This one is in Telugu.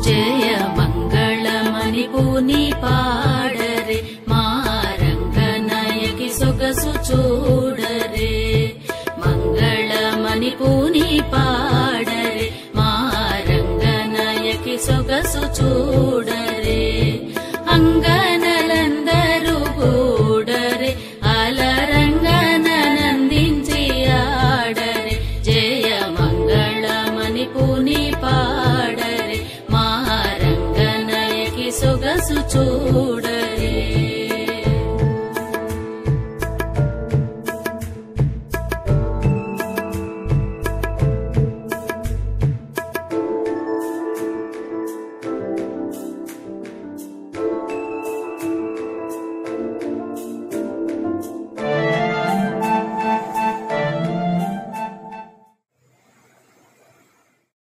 జయ మంగళమని పూని పాడరే మా రంగనాయకి సొగసు చూడరే మంగళమని పూని పాడరే మా రంగనాయకి సొగసు చూడరే అంగనలందరూ కూడరే అలరంగనందించి ఆడరే జయ మంగళమని పూని పాడరే మా రంగనాయకి సొగసు చూడరే